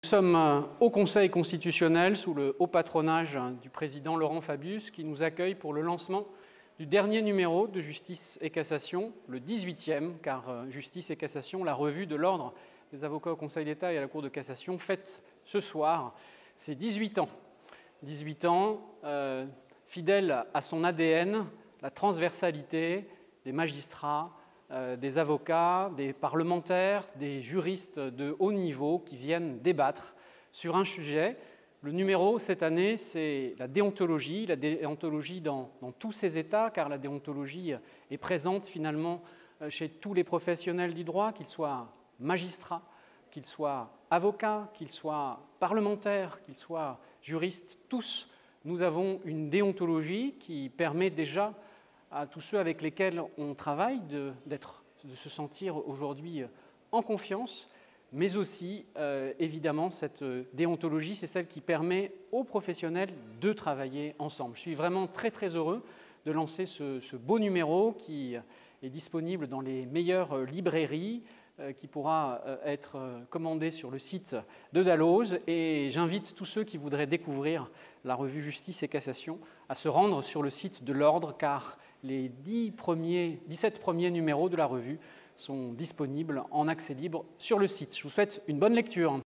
Nous sommes au Conseil constitutionnel sous le haut patronage du président Laurent Fabius qui nous accueille pour le lancement du dernier numéro de Justice et Cassation, le 18e, car Justice et Cassation, la revue de l'Ordre des avocats au Conseil d'État et à la Cour de cassation, fête ce soir ses 18 ans. 18 ans, fidèle à son ADN, la transversalité des magistrats, des avocats, des parlementaires, des juristes de haut niveau qui viennent débattre sur un sujet. Le numéro cette année, c'est la déontologie dans tous ses états, car la déontologie est présente finalement chez tous les professionnels du droit, qu'ils soient magistrats, qu'ils soient avocats, qu'ils soient parlementaires, qu'ils soient juristes. Tous, nous avons une déontologie qui permet déjà à tous ceux avec lesquels on travaille de se sentir aujourd'hui en confiance, mais aussi, évidemment, cette déontologie, c'est celle qui permet aux professionnels de travailler ensemble. Je suis vraiment très, très heureux de lancer ce beau numéro qui est disponible dans les meilleures librairies, qui pourra être commandé sur le site de Dalloz. Et j'invite tous ceux qui voudraient découvrir la revue Justice et Cassation à se rendre sur le site de l'Ordre, car les 17 premiers numéros de la revue sont disponibles en accès libre sur le site. Je vous souhaite une bonne lecture.